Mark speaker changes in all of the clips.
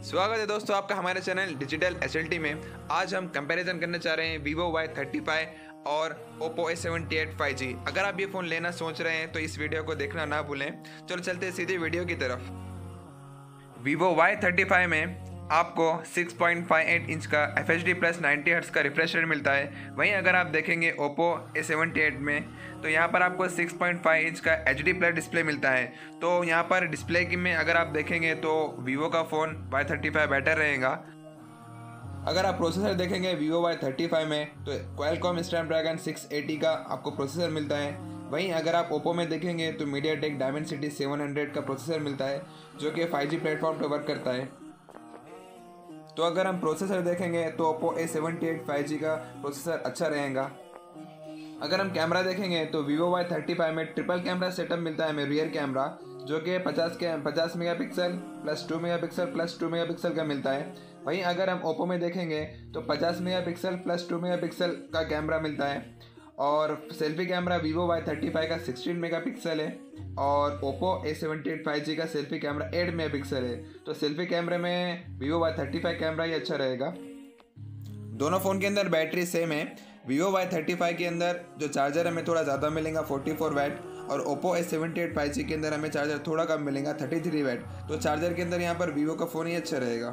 Speaker 1: स्वागत है दोस्तों आपका हमारे चैनल डिजिटल एसएलटी में। आज हम कंपैरिजन करने चाह रहे हैं Vivo Y35 और Oppo A78 5G। अगर आप ये फ़ोन लेना सोच रहे हैं तो इस वीडियो को देखना ना भूलें। चलो चलते हैं सीधे वीडियो की तरफ। Vivo Y35 में आपको 6.58 इंच का FHD प्लस 90 हर्ट्ज़ का रिफ्रेश रेट मिलता है। वहीं अगर आप देखेंगे Oppo A78 में तो यहाँ पर आपको 6.5 इंच का HD प्लस डिस्प्ले मिलता है। तो यहाँ पर डिस्प्ले की में अगर आप देखेंगे तो Vivo का फ़ोन Y35 बेटर रहेगा। अगर आप प्रोसेसर देखेंगे Vivo Y35 में तो Qualcomm Snapdragon 680 का आपको प्रोसेसर मिलता है। वहीं अगर आप Oppo में देखेंगे तो MediaTek Dimensity 700 का प्रोसेसर मिलता है जो कि 5G प्लेटफॉर्म पर वर्क करता है। तो अगर हम प्रोसेसर देखेंगे तो Oppo A78 5G का प्रोसेसर अच्छा रहेगा। अगर हम कैमरा देखेंगे तो Vivo Y35 में ट्रिपल कैमरा सेटअप मिलता है हमें रियर कैमरा जो कि 50 megapixel plus 2 megapixel plus 2 megapixel का मिलता है। वहीं अगर हम Oppo में देखेंगे तो 50 मेगापिक्सल प्लस 2 मेगापिक्सल का कैमरा मिलता है और सेल्फी कैमरा Vivo Y35 का 16 मेगापिक्सल है और Oppo A78 5G का सेल्फी कैमरा 8 मेगापिक्सल है। तो सेल्फी कैमरे में Vivo Y35 कैमरा ही अच्छा रहेगा। दोनों फ़ोन के अंदर बैटरी सेम है। Vivo Y35 के अंदर जो चार्जर हमें थोड़ा ज़्यादा मिलेगा 44 वाट और Oppo A78 5G के अंदर हमें चार्जर थोड़ा कम मिलेगा 33 वाट। तो चार्जर के अंदर यहाँ पर Vivo का फ़ोन ही अच्छा रहेगा।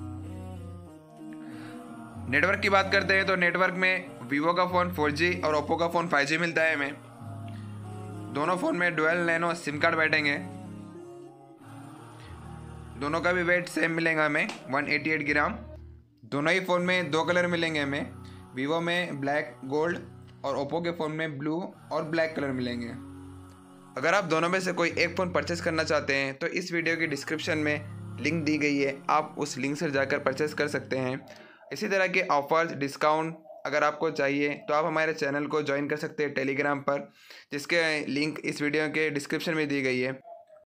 Speaker 1: नेटवर्क की बात करते हैं तो नेटवर्क में Vivo का फ़ोन 4G और Oppo का फ़ोन 5G मिलता है हमें। दोनों फ़ोन में डुअल नैनो सिम कार्ड बैठेंगे। दोनों का भी वेट सेम मिलेगा हमें 188 ग्राम। दोनों ही फ़ोन में दो कलर मिलेंगे हमें। Vivo में ब्लैक गोल्ड और Oppo के फ़ोन में ब्लू और ब्लैक कलर मिलेंगे। अगर आप दोनों में से कोई एक फ़ोन परचेस करना चाहते हैं तो इस वीडियो की डिस्क्रिप्शन में लिंक दी गई है, आप उस लिंक से जाकर परचेस कर सकते हैं। इसी तरह के ऑफर्स डिस्काउंट अगर आपको चाहिए तो आप हमारे चैनल को ज्वाइन कर सकते हैं टेलीग्राम पर, जिसके लिंक इस वीडियो के डिस्क्रिप्शन में दी गई है।